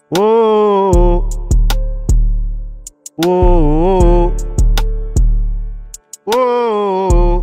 Whoa, whoa, whoa.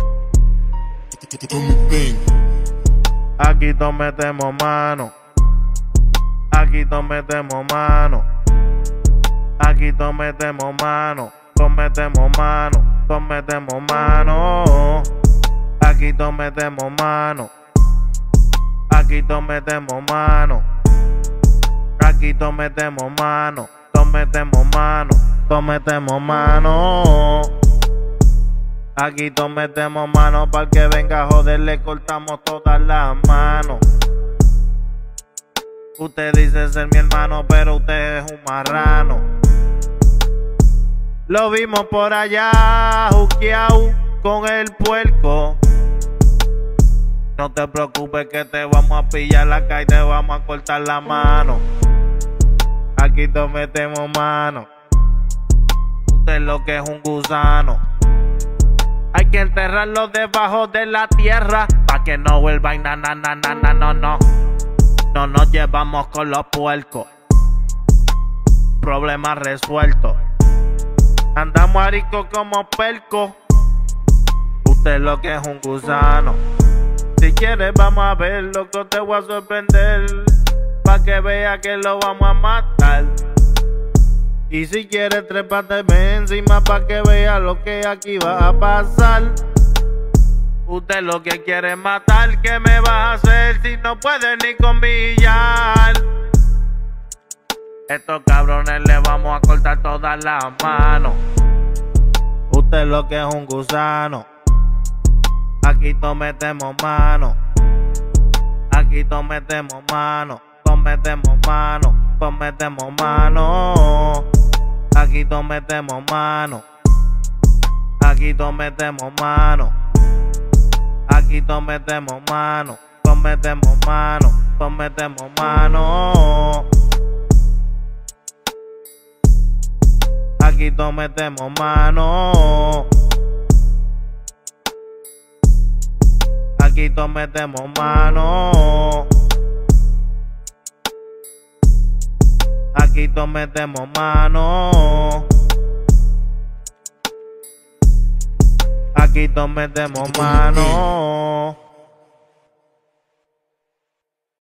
Aquí todos metemos mano. Aquí todos metemos mano. Aquí todos metemos mano. Todos metemos mano. Todos metemos mano. Aquí todos metemos mano. Aquí todos metemos mano. Aquí todos metemos mano. Todos metemos mano. Todos metemos mano. Aquí todos metemos mano. Para que venga a joder le cortamos todas las manos. Usted dice ser mi hermano, pero usted es un marrano. Lo vimos por allá, juqueao con el puerco. No te preocupes que te vamos a pillar la calle y te vamos a cortar la mano. Aquí todos metemos mano. Usted es lo que es un gusano. Hay que enterrarlo debajo de la tierra pa' que no vuelva y no. No nos llevamos con los puercos. Problema resuelto. Andamos arico como perco. Usted es lo que es un gusano. Si quieres vamos a ver, loco, te voy a sorprender. Pa' que vea que lo vamos a matar. Y si quieres trépate encima pa' que vea lo que aquí va a pasar. Usted lo que quiere es matar, ¿qué me va a hacer si no puede ni comillar? Estos cabrones le vamos a cortar todas las manos. Usted lo que es un gusano. Aquí todos metemos mano. Aquí todos metemos mano. Todos metemos mano. Todos metemos mano. Aquí todos metemos mano. Aquí todos metemos mano. Aquí todos metemos mano. Todos metemos mano. Todos metemos mano. Aquí todos metemos mano. Aquí todos metemos mano. Aquí todos metemos mano. Aquí todos metemos mano.